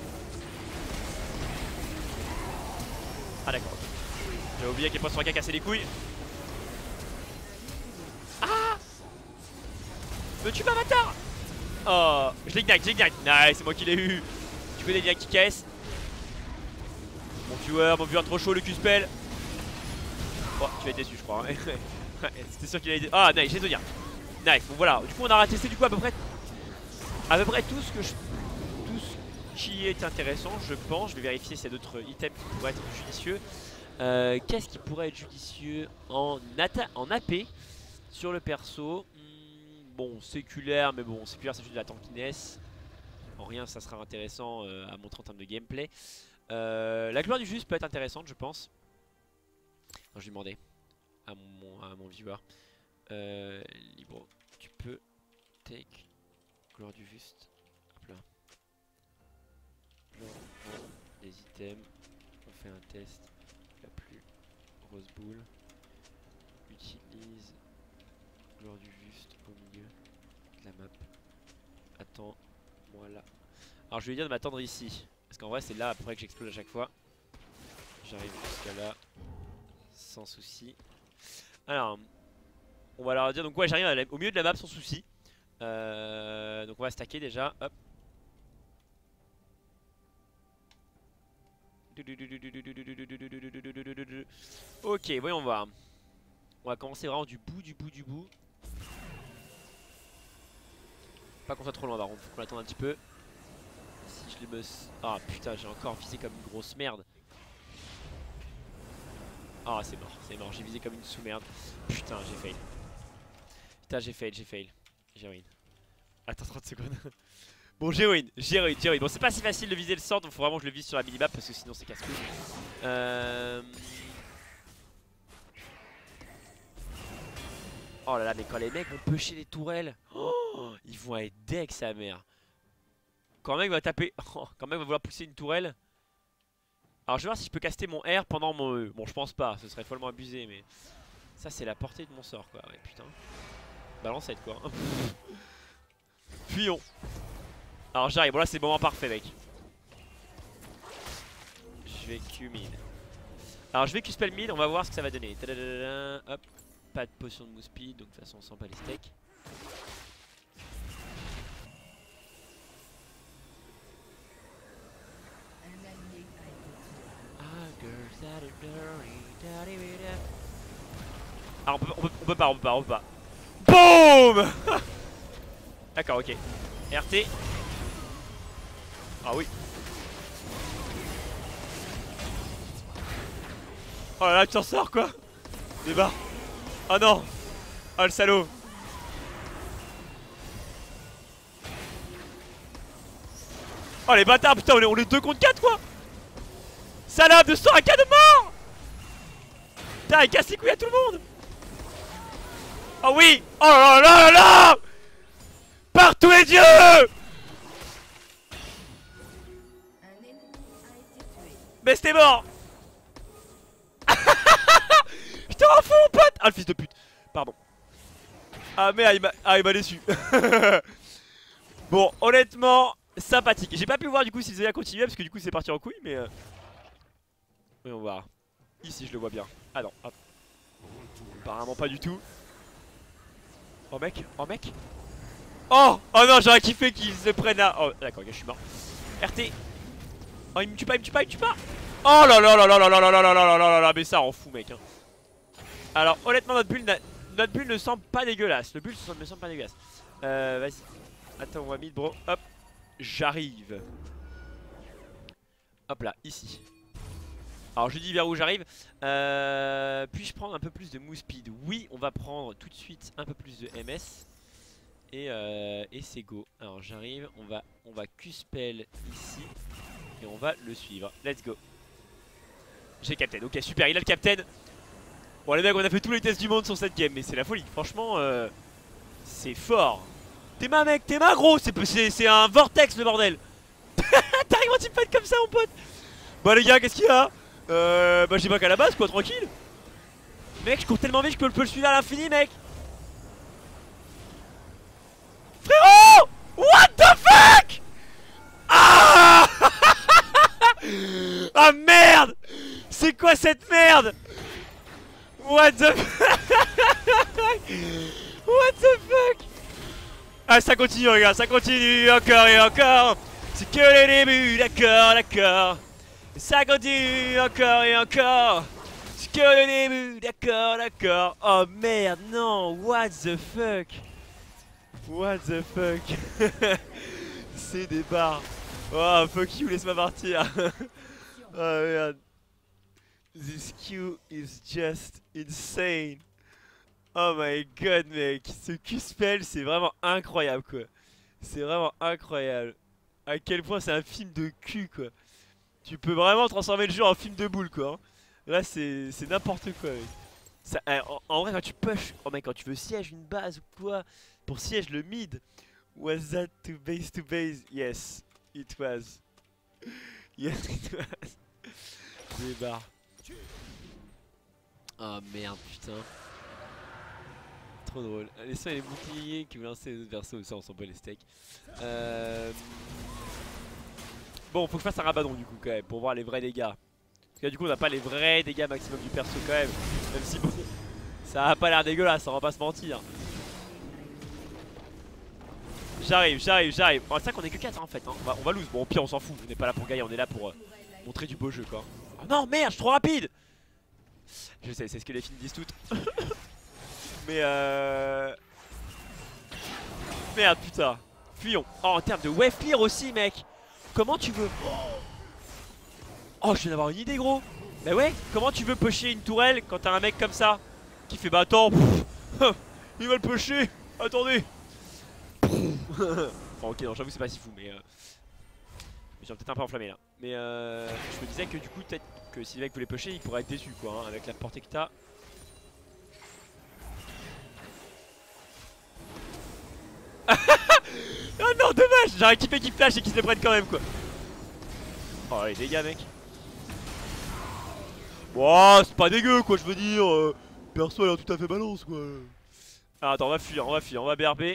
[SPEAKER 1] Ah d'accord. J'avais oublié qu'il y a pas sur un gars casser les couilles. Ah! Me tue pas bâtard! Oh, je l'ignite. Nice, c'est moi qui l'ai eu. Tu connais bien qui caisse. Mon viewer trop chaud, le Q-spell. Oh, tu vas être déçu, je crois. Hein. C'était sûr qu'il allait. Ah, nice, j'ai Zhonya. Nice, bon voilà. Du coup, on aura testé du coup à peu près tout ce qui est intéressant, je pense. Je vais vérifier s'il y a d'autres items qui pourraient être judicieux. Qu'est-ce qui pourrait être judicieux en AP sur le perso? Bon, séculaire, mais bon, séculaire c'est juste de la tankiness. En rien, ça sera intéressant à montrer en termes de gameplay. La gloire du juste peut être intéressante, je pense. Non, je lui demandais à mon viewer. Libre, tu peux take gloire du juste. Hop là. Gloire des items. On fait un test. La plus grosse boule. Utilise gloire du juste au milieu de la map. Attends, moi là. Alors je vais lui dire de m'attendre ici. Parce qu'en vrai c'est là à peu près que j'explose à chaque fois. J'arrive jusqu'à là. Sans souci. Alors, on va leur dire. Donc, ouais, j'arrive au milieu de la map sans souci. Donc, on va stacker déjà. Hop. Ok, voyons voir. On va commencer vraiment du bout. Pas qu'on soit trop loin par contre, faut qu'on attende un petit peu. Si je les me... Ah putain, j'ai encore visé comme une grosse merde. Ah c'est mort, j'ai visé comme une sous-merde. Putain, j'ai fail. Putain, j'ai fail. J'ai win. Attends 30 secondes. Bon, j'ai win. Bon, c'est pas si facile de viser le sort, donc faut vraiment que je le vise sur la minimap parce que sinon c'est casse-couille. Oh là là, mais quand les mecs vont pusher les tourelles, ils vont être deck sa mère. Quand un mec va taper, quand un mec va vouloir pousser une tourelle. Alors je vais voir si je peux caster mon R pendant mon E. Bon, je pense pas, ce serait follement abusé, mais ça c'est la portée de mon sort quoi. Ouais, putain. Balancette quoi. Fuyons. Alors j'arrive, bon là c'est le moment parfait mec. Je vais Q mid. Alors je vais Q spell mid, on va voir ce que ça va donner. Hop, pas de potion de move speed, donc de toute façon on sent pas les steaks. Ah on peut pas. BOOM. D'accord, ok. RT. Ah oui. Oh là là, tu t'en sors quoi. Débat. Oh non. Oh le salaud. Oh les bâtards, putain, on est 2 contre 4 quoi. Salope de Soraka de mort. Putain, il casse les couilles à tout le monde. Oh oui. Oh là là là là. Par tous les dieux. Mais c'était mort. Putain, en fond mon pote. Ah le fils de pute. Pardon. Ah mais il m'a déçu. Bon, honnêtement, sympathique. J'ai pas pu voir du coup si Zoya continuait parce que du coup c'est parti en couille, mais oui, on va voir. Ici je le vois bien. Ah non, hop. Apparemment pas du tout. Oh mec. Oh non, j'aurais kiffé qu'ils se prennent à... Oh d'accord, ok, je suis mort. RT. Oh il me tue pas. Oh là là là là là là là là là là là là. Mais ça en fout mec hein. Alors honnêtement notre bulle ne semble pas dégueulasse. Le bulle ne semble pas dégueulasse. Vas-y. Attends, on va mid bro. Hop. J'arrive. Hop là, ici. Alors je dis vers où j'arrive. Puis-je prendre un peu plus de move speed? Oui, on va prendre tout de suite un peu plus de MS. Et c'est go. Alors j'arrive, on va Q-spell ici. Et on va le suivre. Let's go. J'ai captain, ok super, il a le captain. Bon les mecs, on a fait tous les tests du monde sur cette game. Mais c'est la folie, franchement c'est fort. T'es ma mec, t'es ma gros. C'est un vortex le bordel. T'arrives en teamfight comme ça mon pote. Bah les gars, qu'est-ce qu'il y a? Bah j'ai pas qu'à la base quoi, tranquille. Mec, je cours tellement vite que je peux le suivre à l'infini mec. Frérot! What the fuck? Ah. Ah merde. C'est quoi cette merde? What the fuck? What the fuck? Ah ça continue regarde, ça continue encore et encore. C'est que les débuts, d'accord. Ça continue encore et encore. C'est que le début, d'accord. Oh merde, non, what the fuck. C'est des barres. Oh fuck you, laisse-moi partir. Oh merde. This queue is just insane. Oh my god mec. Ce Q-spell c'est vraiment incroyable quoi. C'est vraiment incroyable. À quel point c'est un film de cul quoi. Tu peux vraiment transformer le jeu en film de boule quoi. Là c'est n'importe quoi mec. Ça, en vrai quand tu push, oh mec, quand tu veux siège une base ou quoi, pour siège le mid. Was that to base? Yes, it was. Yes it was. Des barres. Oh merde putain. Trop drôle. Les soins et les boucliers qui vont lancer les autres persos, ça on s'en bat les steaks. Bon, faut que je fasse un rabadon du coup quand même pour voir les vrais dégâts. Parce que du coup on n'a pas les vrais dégâts maximum du perso quand même. Même si bon, Ça a pas l'air dégueulasse, on va pas se mentir. J'arrive. Bon, c'est ça qu'on est que 4 en fait. Hein. On va lose. Bon, au pire, on s'en fout. On n'est pas là pour gagner, on est là pour montrer du beau jeu quoi. Oh non, merde, je suis trop rapide. Je sais, c'est ce que les filles disent toutes. Mais merde, putain. Fuyons. Oh, en termes de wave clear aussi, mec. Comment tu veux. Oh, je viens d'avoir une idée, gros. Bah ouais, comment tu veux pusher une tourelle quand t'as un mec comme ça qui fait bah attends, il va le pusher. Attendez. Bon, ok, non, j'avoue, c'est pas si fou, mais j'ai peut-être un peu enflammé là. Mais je me disais que du coup, peut-être que si le mec voulait pusher, il pourrait être déçu quoi, hein, avec la portée que t'as. Oh non, dommage. J'aurais kiffé qu'il flash et qu'il se le prenne quand même quoi. Oh les dégâts mec. Wow, c'est pas dégueu quoi, je veux dire. Perso elle a tout à fait balance quoi. Ah, attends, on va fuir, on va BRB.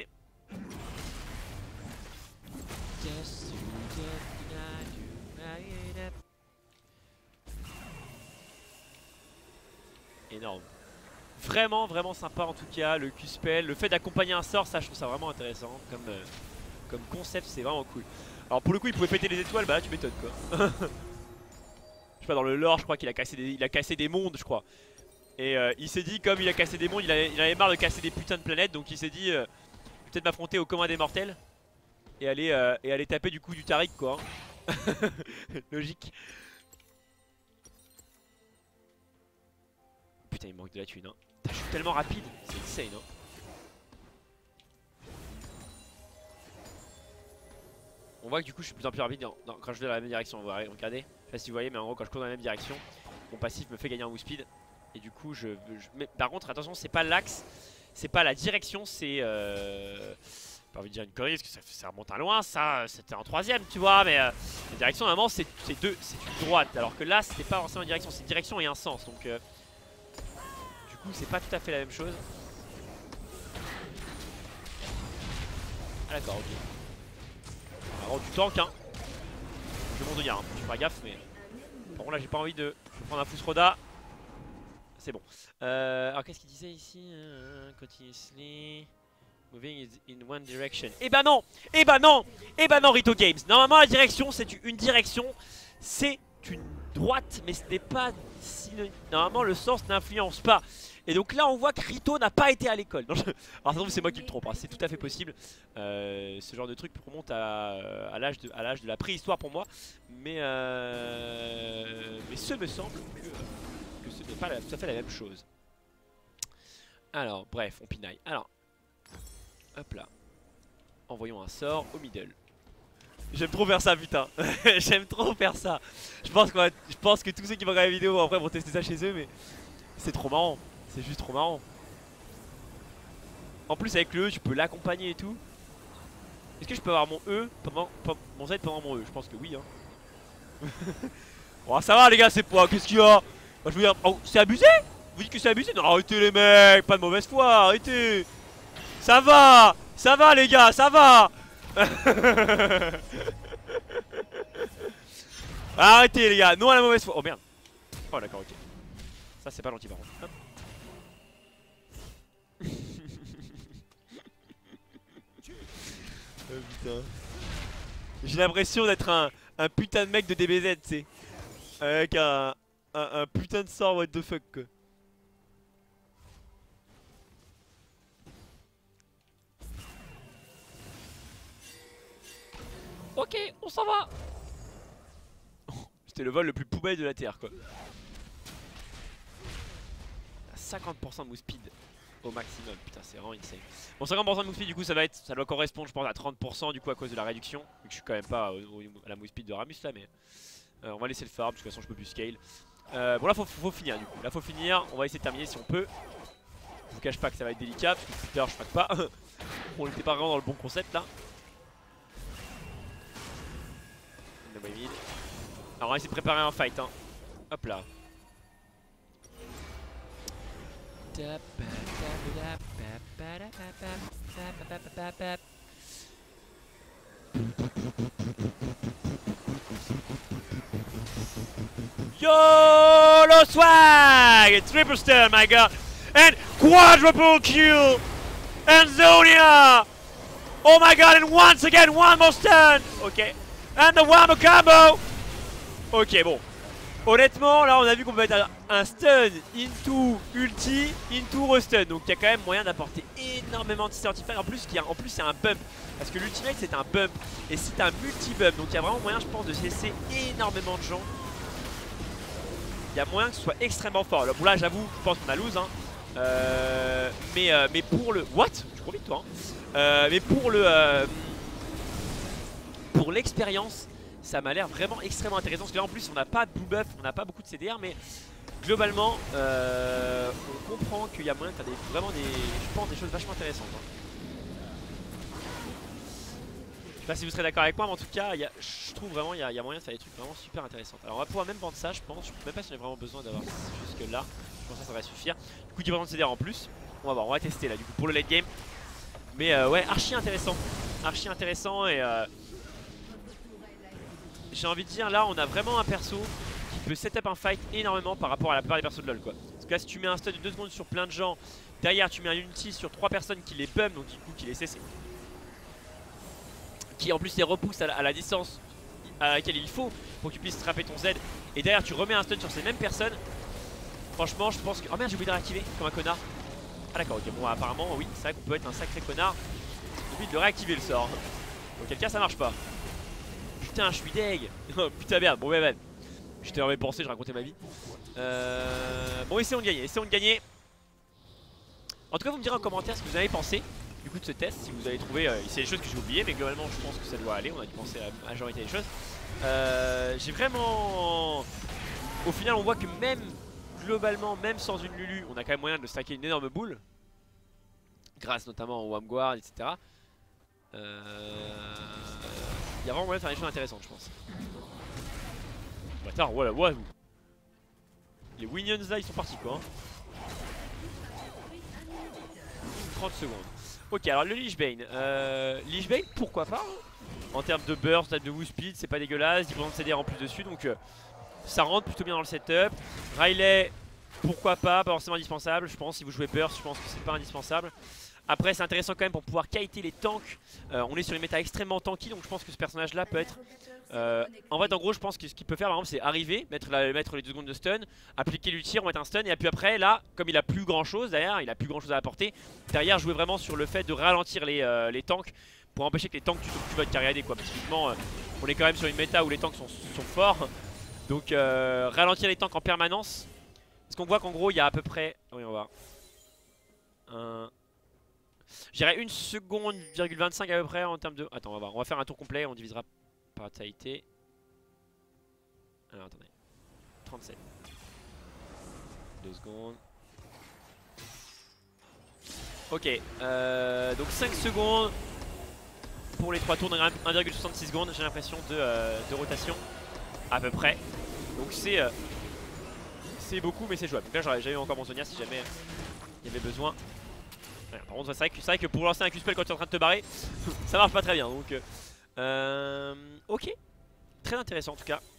[SPEAKER 1] Énorme. Vraiment sympa en tout cas, le Q-spell. Le fait d'accompagner un sort, ça je trouve ça vraiment intéressant. Comme concept, c'est vraiment cool. Alors pour le coup, il pouvait péter les étoiles, bah là tu m'étonnes quoi. Je sais pas, dans le lore, je crois qu'il a cassé des mondes, je crois. Et il s'est dit, comme il a cassé des mondes, il avait marre de casser des putains de planètes. Donc il s'est dit, peut-être m'affronter au commun des mortels. Et aller taper du coup du Tariq quoi. Logique. Putain, il me manque de la thune. Hein. Putain, je suis tellement rapide, c'est insane. Hein. On voit que du coup, je suis de plus en plus rapide quand je vais dans la même direction. Regardez, je sais pas si vous voyez, mais en gros, quand je cours dans la même direction, mon passif me fait gagner en move speed. Et du coup, mais par contre, attention, c'est pas l'axe, c'est pas la direction, c'est. Pas envie de dire une connerie parce que ça remonte à loin, ça c'était en troisième tu vois, mais la direction normalement c'est une droite, alors que là c'était pas forcément une direction, c'est une direction et un sens, donc du coup c'est pas tout à fait la même chose. Ah d'accord, ok. Alors du tank hein, je monte de gare, hein. Je fais pas gaffe mais par contre là j'ai pas envie de prendre un Fusroda. C'est bon. Alors qu'est-ce qu'il disait ici? Continuously moving in one direction. Eh ben non, Rito Games. Normalement la direction c'est une direction, c'est une droite, mais ce n'est pas synonyme. Normalement le sens n'influence pas. Et donc là on voit que Rito n'a pas été à l'école. Alors ça se trouve c'est moi qui me trompe, hein. C'est tout à fait possible. Ce genre de truc remonte à l'âge de la préhistoire pour moi. Mais ce me semble que ce n'est pas tout à fait la même chose. Alors bref, on pinaille. Alors hop là. Envoyons un sort au middle. J'aime trop faire ça putain. J'aime trop faire ça. Je pense que tous ceux qui vont regarder la vidéo après vont tester ça chez eux, mais c'est trop marrant. C'est juste trop marrant. En plus avec le E tu peux l'accompagner et tout. Est-ce que je peux avoir mon E pendant mon Z pendant mon E? Je pense que oui hein. Oh ça va les gars, c'est pas. Qu'est-ce qu'il y a? Je veux dire, oh, c'est abusé? Vous dites que c'est abusé? Non arrêtez les mecs, pas de mauvaise foi, arrêtez. Ça va les gars, ça va. Arrêtez les gars, non à la mauvaise foi. Oh merde. Oh d'accord, ok. Ça c'est pas gentil par contre. Hop. Oh putain. J'ai l'impression d'être un putain de mec de DBZ, tu sais. Avec un putain de sort what the fuck quoi. Ok, on s'en va. C'était le vol le plus poubelle de la Terre quoi. 50% de move speed au maximum, putain c'est vraiment insane. Bon 50% de move speed du coup ça doit correspondre je pense à 30% du coup à cause de la réduction. Vu que je suis quand même pas à la move speed de Ramus là, mais on va laisser le farm, de toute façon je peux plus scale. Bon là faut finir du coup, là faut finir, on va essayer de terminer si on peut. Je vous cache pas que ça va être délicat parce que Twitter je craque pas. On était pas vraiment dans le bon concept là. Alors on va essayer de préparer un fight hein. Hop là. YOLO swag! Triple stun my god! And Quadruple kill! And Zonia! Oh my god, and once again, one more stun! Ok. And the one more combo! Ok, bon. Honnêtement, là, on a vu qu'on peut mettre un stun into ulti, into restun. Donc, il y a quand même moyen d'apporter énormément de certifiés. En plus, il y a un bump. Parce que l'ultimate, c'est un bump. Et c'est un multi-bump. Donc, il y a vraiment moyen, je pense, de cesser énormément de gens. Il y a moyen que ce soit extrêmement fort. Bon, là, j'avoue, je pense qu'on a lose. Hein. Mais pour le... What? Tu cours vite, toi. Hein. Mais pour l'expérience, ça m'a l'air vraiment extrêmement intéressant. Parce que là, en plus, on n'a pas de blue buff, on n'a pas beaucoup de CDR. Mais globalement, on comprend qu'il y a moyen de faire vraiment des, je pense, des choses vachement intéressantes. Hein. Je sais pas si vous serez d'accord avec moi, mais en tout cas, je trouve vraiment qu'il y a moyen de faire des trucs vraiment super intéressants. Alors, on va pouvoir même vendre ça, je pense. Je ne sais même pas si on a vraiment besoin d'avoir jusque là. Je pense que ça va suffire. Du coup, 10% de CDR en plus. On va voir, on va tester là, du coup, pour le late game. Mais ouais, archi intéressant. Archi intéressant et j'ai envie de dire, là, on a vraiment un perso qui peut setup un fight énormément par rapport à la plupart des persos de LoL, quoi. Parce que là, si tu mets un stun de 2 secondes sur plein de gens, derrière, tu mets un ulti sur 3 personnes qui les bum, donc du coup, qui les CC. Qui en plus les repousse à la distance à laquelle il faut pour que tu puisses trapper ton Z. Et derrière, tu remets un stun sur ces mêmes personnes. Franchement, je pense que... Oh merde, j'ai oublié de réactiver comme un connard. Ah d'accord, ok, bon, apparemment, oui, c'est vrai qu'on peut être un sacré connard. J'ai oublié de le réactiver le sort. Auquel cas, ça marche pas. Putain, je suis deg. Putain, merde, bon, ouais. J'étais en train de penser, je racontais ma vie. Bon, essayons de gagner, En tout cas, vous me direz en commentaire ce que vous avez pensé du coup de ce test, si vous avez trouvé c'est des choses que j'ai oubliées, mais globalement je pense que ça doit aller. On a dû penser à la majorité des choses. J'ai vraiment... Au final on voit que même globalement, même sans une Lulu, on a quand même moyen de stacker une énorme boule, grâce notamment au Wamguard, etc. Il y a vraiment moyen de faire des choses intéressantes, je pense. Bâtard, voilà, ouais. Les Winions là ils sont partis quoi. 30 secondes. Ok, alors le Lich Bane. Lich Bane, pourquoi pas hein. En termes de burst, de move speed, c'est pas dégueulasse. 10% de CDR en plus dessus, donc ça rentre plutôt bien dans le setup. Riley, pourquoi pas forcément indispensable. Je pense si vous jouez burst, je pense que c'est pas indispensable. Après, c'est intéressant quand même pour pouvoir kiter les tanks. On est sur une méta extrêmement tanky, donc je pense que ce personnage là peut être... en fait, en gros, je pense que ce qu'il peut faire par exemple, c'est arriver, mettre les 2 secondes de stun, appliquer l'ulti, remettre un stun, et puis après, là, comme il a plus grand chose derrière, il a plus grand chose à apporter, derrière, jouer vraiment sur le fait de ralentir les tanks pour empêcher que les tanks tuent votre carrière AD quoi. Parce que typiquement, on est quand même sur une méta où les tanks sont forts, donc ralentir les tanks en permanence. Parce qu'on voit qu'en gros, il y a à peu près. Oui, on va voir. Je dirais 1 seconde, 25 à peu près en termes de... Attends, on va voir. On va faire un tour complet, on divisera par la totalité. Alors attendez. 37. 2 secondes. Ok. Donc 5 secondes pour les 3 tours, 1,66 secondes, j'ai l'impression de rotation. À peu près. Donc c'est beaucoup, mais c'est jouable. Donc là, j'aurais eu encore mon Sonia si jamais il y avait besoin. Ouais, par contre, c'est vrai que pour lancer un Q-spell quand tu es en train de te barrer, ça marche pas très bien. Donc, ok. Très intéressant en tout cas.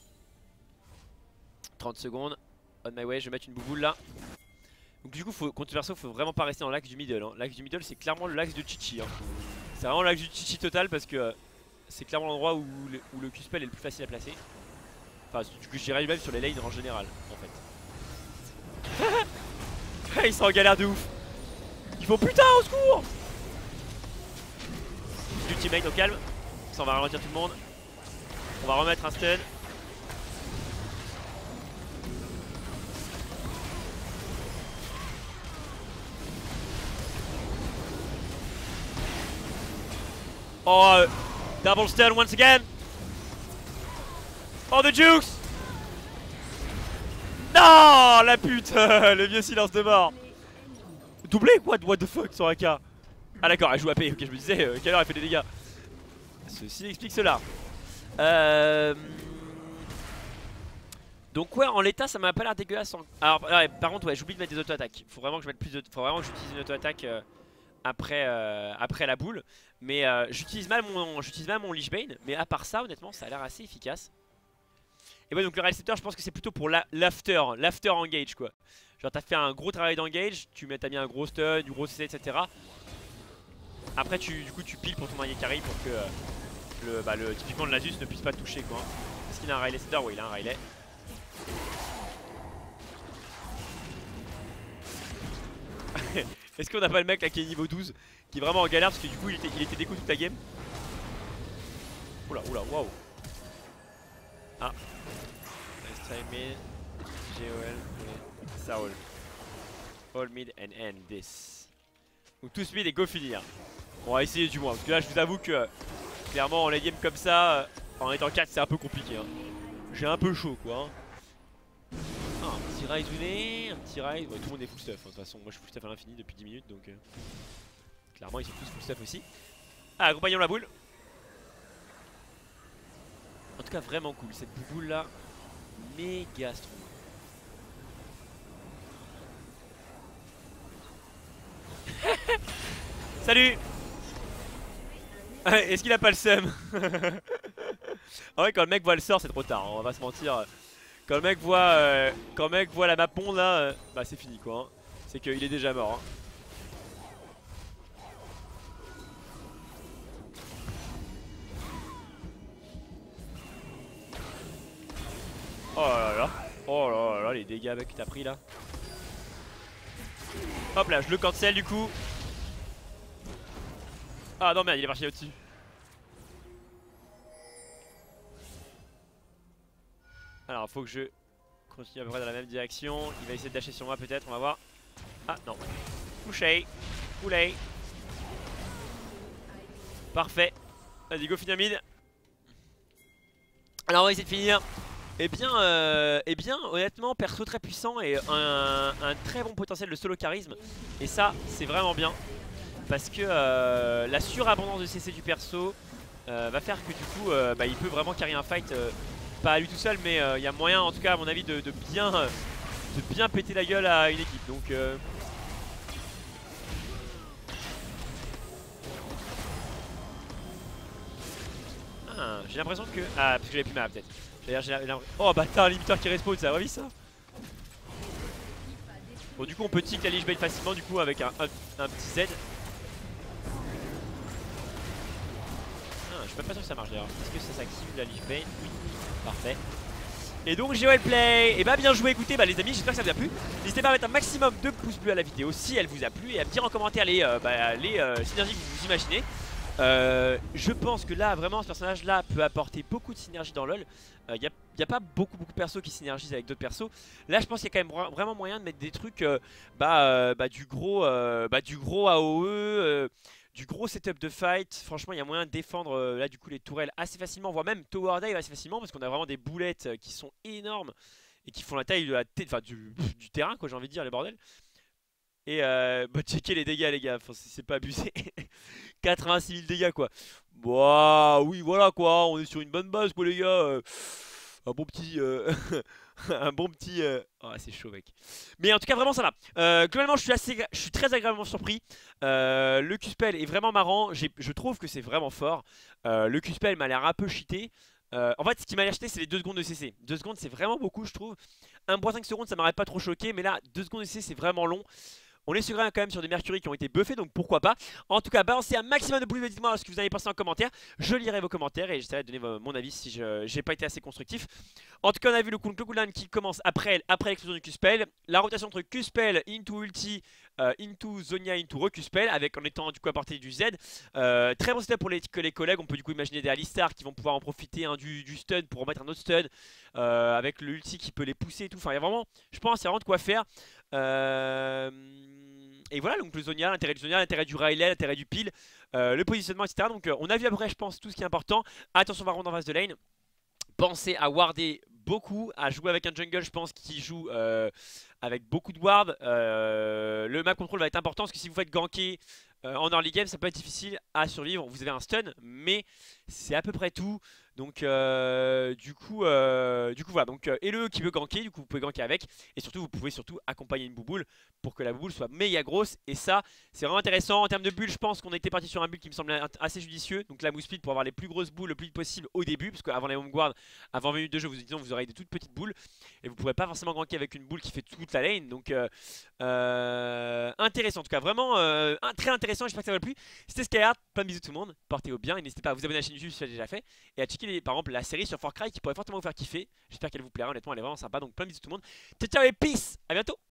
[SPEAKER 1] 30 secondes. On my way, je vais mettre une bouboule là. Donc, du coup, contre perso, faut vraiment pas rester dans l'axe du middle. Hein. L'axe du middle, c'est clairement l'axe de Chichi. Hein. C'est vraiment l'axe du Chichi total parce que c'est clairement l'endroit où le Q-spell est le plus facile à placer. Enfin, du coup, je dirais même sur les lanes en général, en fait. Ils sont en galère de ouf. Ils font putain au secours. Ultimate au calme. Ça on va ralentir tout le monde. On va remettre un stun. Oh double stun once again. Oh the jukes. Non la pute. Le vieux silence de mort. Doublé quoi? What the fuck sur AK? Ah d'accord, elle joue AP, ok je me disais quelle heure elle fait des dégâts. Ceci explique cela. Donc ouais en l'état ça m'a pas l'air dégueulasse. Alors ouais, par contre ouais j'oublie de mettre des auto-attaques. Faut vraiment que je mette plus de... Faut vraiment que j'utilise une auto-attaque après la boule. Mais j'utilise mal mon Lich Bane. Mais à part ça honnêtement ça a l'air assez efficace. Et ouais donc le réalisateur je pense que c'est plutôt pour l'after engage quoi. Genre t'as fait un gros travail d'engage, t'as mis un gros stun, du gros CC, etc. Après du coup tu piles pour ton dernier carry pour que typiquement le Nasus ne puisse pas te toucher quoi. Est-ce qu'il a un Riley Setter? Oui, il a un Riley. Est-ce qu'on a pas le mec là qui est niveau 12 qui est vraiment en galère parce que du coup il était déco toute la game? Oula, oula, waouh. Ah. Nice time mid. GOL et Saul. All mid and end this. Donc tous mid et go finir. On va essayer du moins parce que là je vous avoue que clairement en late game comme ça, en étant 4 c'est un peu compliqué hein. J'ai un peu chaud quoi hein. Ah, un petit raid Zuné, un petit raid, ouais, tout le monde est full stuff hein. De toute façon moi je suis full stuff à l'infini depuis 10 minutes donc clairement ils sont tous full stuff aussi. Ah, accompagnons la boule. En tout cas vraiment cool cette boule là, méga strong. Salut. Est-ce qu'il a pas le seum? Ah ouais, quand le mec voit le sort c'est trop tard hein, on va pas se mentir. Quand le mec voit la map monde là, bah c'est fini quoi hein. C'est qu'il est déjà mort hein. Oh là là. Oh là là les dégâts que t'as pris là. Hop là je le cancel du coup. Ah non merde il est parti au-dessus. Alors faut que je continue à peu près dans la même direction. Il va essayer de dasher sur moi peut-être, on va voir. Ah non. Touché. Poulet. Parfait. Vas-y go finir mid. Alors on va essayer de finir. Eh bien honnêtement perso très puissant et un très bon potentiel de solo charisme. Et ça c'est vraiment bien. Parce que la surabondance de CC du perso va faire que du coup il peut vraiment carry un fight. Pas à lui tout seul mais il y a moyen en tout cas à mon avis de bien péter la gueule à une équipe. Donc j'ai l'impression que... Ah parce que j'avais plus ma peut-être. Oh bâtard, un limiteur qui respawn, ça a revu ça. Bon du coup on peut tick la Lich Bane facilement du coup avec un petit Z. Je suis même pas sûr que ça marche d'ailleurs. Est-ce que ça s'active la Lich Bane? Oui, parfait. Et donc GOL Play, et bah bien joué, écoutez les amis, j'espère que ça vous a plu. N'hésitez pas à mettre un maximum de pouces bleus à la vidéo si elle vous a plu et à me dire en commentaire les synergies que vous imaginez. Je pense que là vraiment ce personnage là peut apporter beaucoup de synergie dans LoL. Y a pas beaucoup de persos qui synergisent avec d'autres persos. Là je pense qu'il y a quand même vraiment moyen de mettre des trucs du gros AOE, du gros setup de fight. Franchement il y a moyen de défendre là du coup les tourelles assez facilement, voire même Tower Dive assez facilement, parce qu'on a vraiment des boulettes qui sont énormes et qui font la taille de du terrain quoi, j'ai envie de dire, les bordels. Et checker les dégâts les gars, enfin, c'est pas abusé. 86 000 dégâts quoi. Bah oui voilà quoi, on est sur une bonne base quoi les gars. Un bon petit un bon petit oh c'est chaud mec. Mais en tout cas vraiment ça va. Globalement je suis très agréablement surpris. Le Q-Spell est vraiment marrant. Je trouve que c'est vraiment fort. Le Q-Spell m'a l'air un peu cheaté. En fait ce qui m'a l'air cheaté c'est les 2 secondes de CC. 2 secondes c'est vraiment beaucoup je trouve. 1.5 secondes ça m'aurait pas trop choqué, mais là 2 secondes de CC c'est vraiment long. On est quand même sur des Mercury qui ont été buffés, donc pourquoi pas. En tout cas, balancez un maximum de pouces, dites-moi ce que vous avez pensé en commentaire. Je lirai vos commentaires et j'essaierai de donner mon avis si j'ai pas été assez constructif. En tout cas, on a vu le cooldown qui commence après l'explosion du Q-Spell. La rotation entre Q-Spell, into ulti, into Zonia, into re-Q-Spell, avec en étant du coup apporté du Z. Très bon step pour les collègues. On peut du coup imaginer des Alistar qui vont pouvoir en profiter du stun pour remettre un autre stun. Avec le ulti qui peut les pousser et tout. Enfin, il y a vraiment, je pense, il y a vraiment de quoi faire. Et voilà, donc le Zonia, l'intérêt du Zonia, l'intérêt du Riley, l'intérêt du pile, le positionnement, etc. Donc on a vu après, je pense, tout ce qui est important. Attention par contre en face de lane. Pensez à warder beaucoup, à jouer avec un jungle, je pense, qui joue avec beaucoup de ward. Le map control va être important parce que si vous faites ganker en early game, ça peut être difficile à survivre. Vous avez un stun, mais c'est à peu près tout. Donc du coup voilà, donc et le qui veut ganker, du coup vous pouvez ganker avec. Et surtout vous pouvez surtout accompagner une bouboule pour que la bouboule soit méga grosse. Et ça c'est vraiment intéressant. En termes de bulles, je pense qu'on était parti sur un build qui me semblait assez judicieux. Donc la mousse speed pour avoir les plus grosses boules le plus vite possible au début. Parce qu'avant les home guard, avant 20 minutes de jeu, vous aurez des toutes petites boules. Et vous pourrez pas forcément ganker avec une boule qui fait toute la lane. Donc intéressant en tout cas, vraiment très intéressant. J'espère que ça vous a plu. C'était Skyheart, plein de bisous tout le monde. Portez-vous bien et n'hésitez pas à vous abonner à la chaîne YouTube si ce n'est déjà fait. Et à checker par exemple la série sur Far Cry qui pourrait fortement vous faire kiffer. J'espère qu'elle vous plaira, honnêtement elle est vraiment sympa. Donc plein de bisous tout le monde. Ciao ciao et peace, à bientôt.